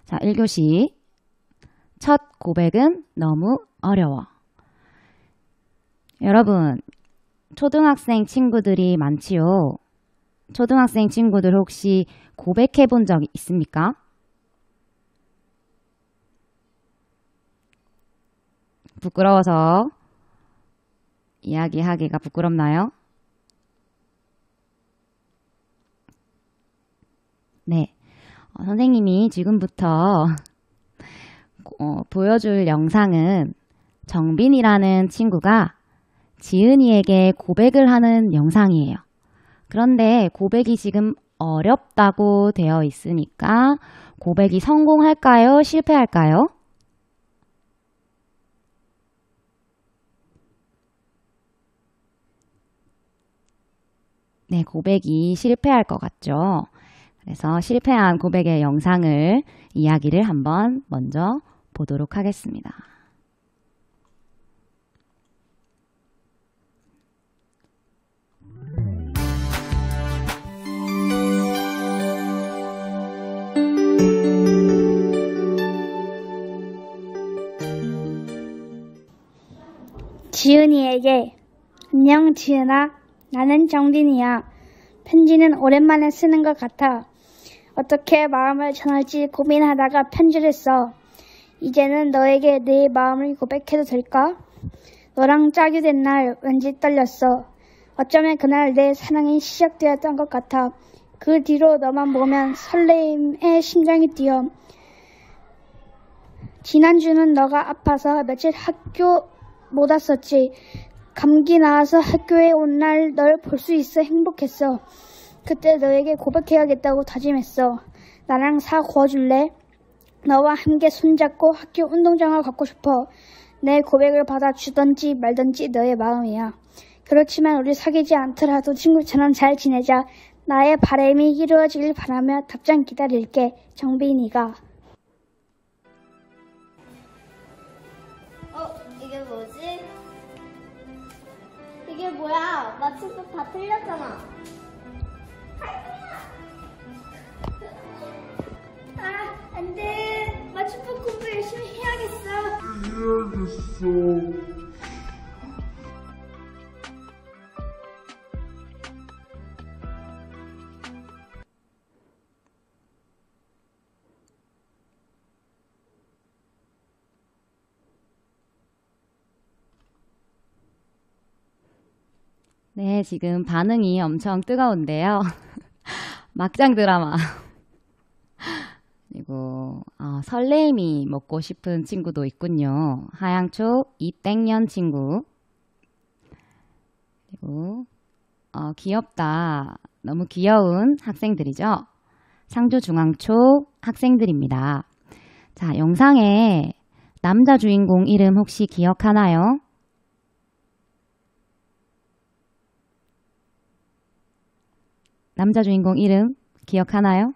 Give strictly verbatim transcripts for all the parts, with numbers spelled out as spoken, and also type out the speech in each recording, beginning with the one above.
자, 일 교시. 첫 고백은 너무 어려워. 여러분, 초등학생 친구들이 많지요? 초등학생 친구들 혹시 고백해 본 적 있습니까? 부끄러워서 이야기하기가 부끄럽나요? 네. 어, 선생님이 지금부터 어, 보여줄 영상은 정빈이라는 친구가 지은이에게 고백을 하는 영상이에요. 그런데 고백이 지금 어렵다고 되어 있으니까 고백이 성공할까요? 실패할까요? 네, 고백이 실패할 것 같죠? 그래서 실패한 고백의 영상을 이야기를 한번 먼저 보도록 하겠습니다. 지은이에게. 안녕 지은아, 나는 정빈이야. 편지는 오랜만에 쓰는 것 같아. 어떻게 마음을 전할지 고민하다가 편지를 써. 이제는 너에게 내 마음을 고백해도 될까? 너랑 짝이 된 날 왠지 떨렸어. 어쩌면 그날 내 사랑이 시작되었던 것 같아. 그 뒤로 너만 보면 설레임에 심장이 뛰어. 지난주는 너가 아파서 며칠 학교 못 왔었지. 감기 나와서 학교에 온 날 널 볼 수 있어 행복했어. 그때 너에게 고백해야겠다고 다짐했어. 나랑 사 구워줄래? 너와 함께 손잡고 학교 운동장을 갖고 싶어. 내 고백을 받아주던지 말던지 너의 마음이야. 그렇지만 우리 사귀지 않더라도 친구처럼 잘 지내자. 나의 바람이 이루어지길 바라며 답장 기다릴게. 정빈이가. 어? 이게 뭐지? 이게 뭐야? 맞춤법 다 틀렸잖아. 아, 안 돼. 맞춤법 공부 열심히 해야겠어. 해야겠어. 네, 지금 반응이 엄청 뜨거운데요. 막장 드라마. 그리고 어, 설레임이 먹고 싶은 친구도 있군요. 하양초 이땡년 친구. 그리고 어, 귀엽다. 너무 귀여운 학생들이죠. 상주중앙초 학생들입니다. 자, 영상에 남자 주인공 이름 혹시 기억하나요? 남자 주인공 이름 기억하나요?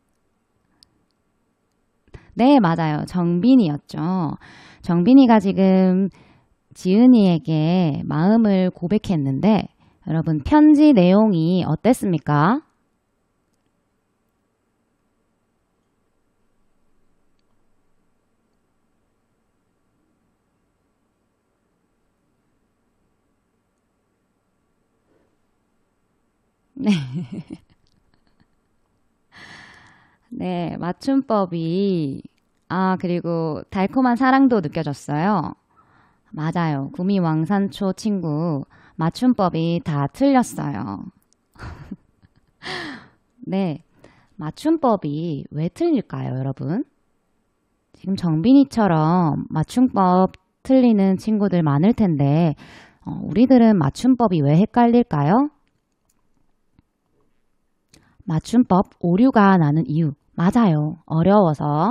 네, 맞아요. 정빈이였죠. 정빈이가 지금 지은이에게 마음을 고백했는데 여러분 편지 내용이 어땠습니까? 네. 네, 맞춤법이, 아, 그리고 달콤한 사랑도 느껴졌어요. 맞아요. 구미왕산초 친구, 맞춤법이 다 틀렸어요. 네, 맞춤법이 왜 틀릴까요, 여러분? 지금 정빈이처럼 맞춤법 틀리는 친구들 많을 텐데, 어, 우리들은 맞춤법이 왜 헷갈릴까요? 맞춤법 오류가 나는 이유. 맞아요. 어려워서.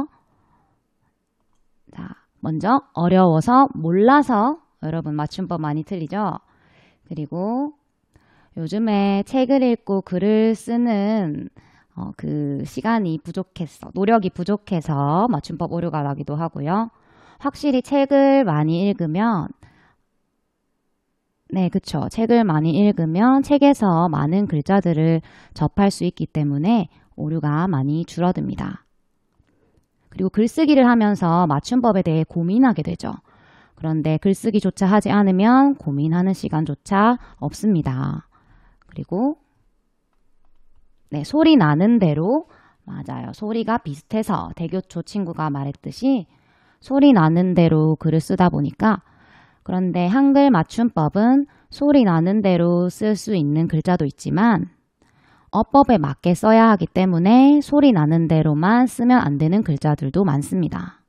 자, 먼저 어려워서 몰라서 여러분 맞춤법 많이 틀리죠? 그리고 요즘에 책을 읽고 글을 쓰는 어, 그 시간이 부족해서, 노력이 부족해서 맞춤법 오류가 나기도 하고요. 확실히 책을 많이 읽으면 네, 그쵸. 책을 많이 읽으면 책에서 많은 글자들을 접할 수 있기 때문에 오류가 많이 줄어듭니다. 그리고 글쓰기를 하면서 맞춤법에 대해 고민하게 되죠. 그런데 글쓰기조차 하지 않으면 고민하는 시간조차 없습니다. 그리고 네, 소리 나는 대로 맞아요. 소리가 비슷해서 대교초 친구가 말했듯이 소리 나는 대로 글을 쓰다 보니까 그런데 한글 맞춤법은 소리 나는 대로 쓸 수 있는 글자도 있지만 어법에 맞게 써야 하기 때문에 소리 나는 대로만 쓰면 안 되는 글자들도 많습니다.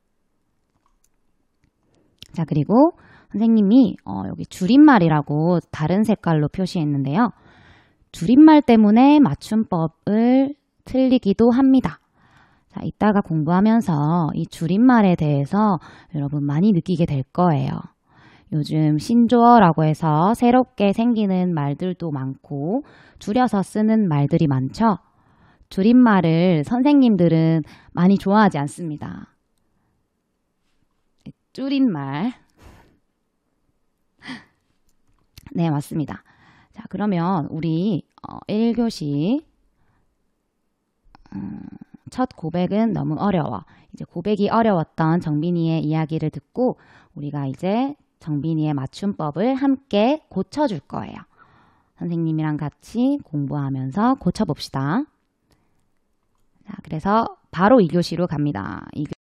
자, 그리고 선생님이 어, 여기 줄임말이라고 다른 색깔로 표시했는데요. 줄임말 때문에 맞춤법을 틀리기도 합니다. 자, 이따가 공부하면서 이 줄임말에 대해서 여러분 많이 느끼게 될 거예요. 요즘 신조어라고 해서 새롭게 생기는 말들도 많고 줄여서 쓰는 말들이 많죠. 줄임말을 선생님들은 많이 좋아하지 않습니다. 줄임말. 네, 맞습니다. 자, 그러면 우리 어, 일 교시 음, 첫 고백은 너무 어려워. 이제 고백이 어려웠던 정빈이의 이야기를 듣고 우리가 이제 정빈이의 맞춤법을 함께 고쳐줄 거예요. 선생님이랑 같이 공부하면서 고쳐봅시다. 자, 그래서 바로 이 교시로 갑니다. 이